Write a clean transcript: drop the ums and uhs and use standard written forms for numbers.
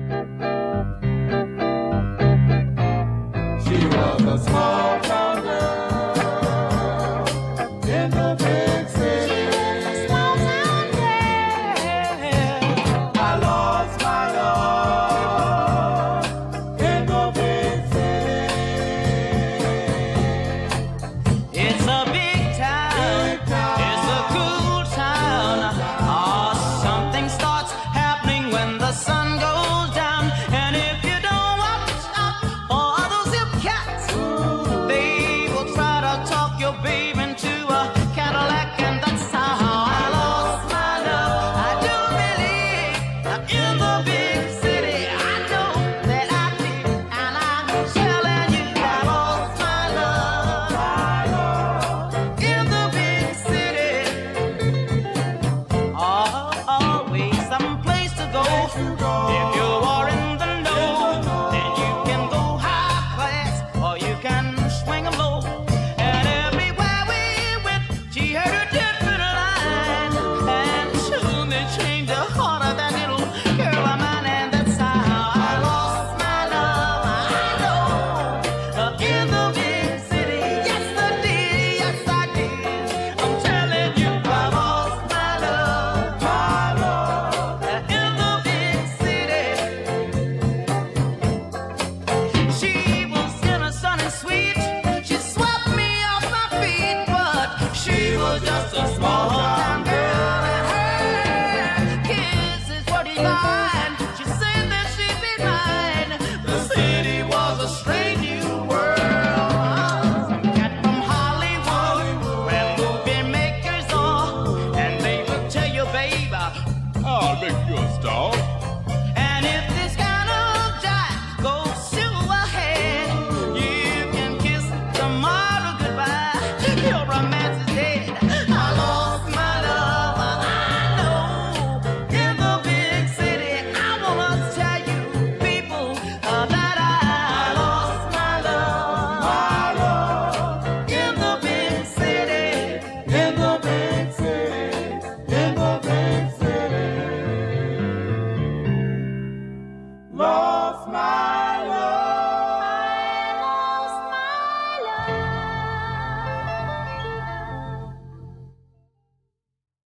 She was a small town girl in the big city. I lost my love in the big city. It's a big town. It's a cool town. Oh, something starts happening when the sun goes down. And if you don't watch out for those hip cats, they will try to talk your babe into a Cadillac, and that's how I lost my love. I do believe in the big city. I know that I did, and I'm telling you I lost my love in the big city. Always some place to go. If you are in the know, then you can go high class or you can swing 'em low. And everywhere we went, she had a different line, and soon they changed the heart of that little girl of mine, and that's how I lost my love. I know in the big city. Yes, I did. Yes, I did. I'm telling you, I lost my love in the big city. She was innocent and sweet. She swept me off my feet, but she was just a small town girl, and her kisses were divine. She said that she'd be mine. The city was a strange new world. Cat from Hollywood, where movie makers are, and they will tell you, babe, I'll make you a star. and if this kind of jive goes silver ahead, you can kiss tomorrow goodbye. Your romance is dead. I lost my love. I know in the big city. I wanna tell you, people, that I lost my love in the big city. In the big city, in the big city. Lost my